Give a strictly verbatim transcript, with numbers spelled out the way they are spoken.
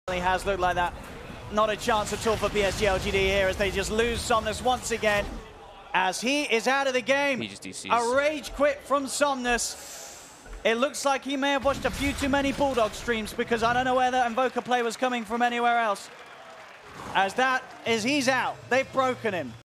Has looked like that. Not a chance at all for P S G L G D here as they just lose Somnus once again. As he is out of the game. He just D Cs. A rage quit from Somnus. It looks like he may have watched a few too many Bulldog streams because I don't know where that Invoker play was coming from anywhere else. As that is, he's out. They've broken him.